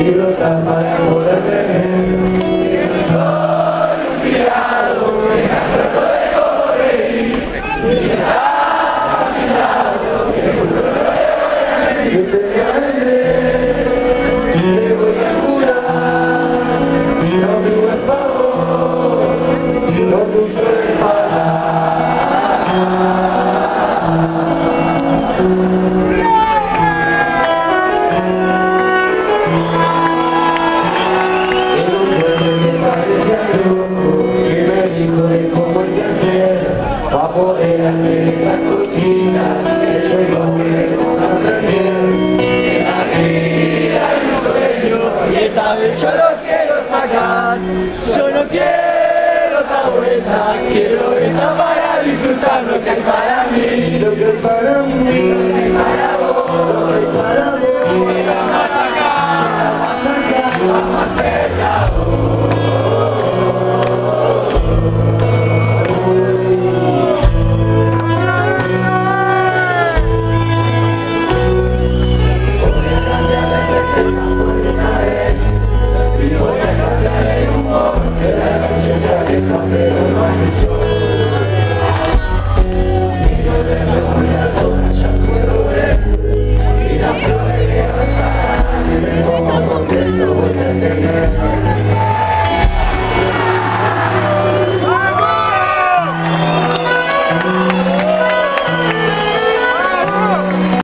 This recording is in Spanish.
y brota para poder beber. Soy un pirado que me acuerdo de correr. Y estás a mi lado, que juro que Yo te voy a vender, te voy a curar. Lo mío es para vos, lo tuyo es para. Pa' poder hacer esas cositas que yo y vos queremos aprender. en la vida hay un sueño y esta vez yo lo quiero sacar. Yo no quiero otra vuelta, quiero esta para disfrutar lo que hay para mí. Lo que hay para mí, Para vos, lo que hay para vos.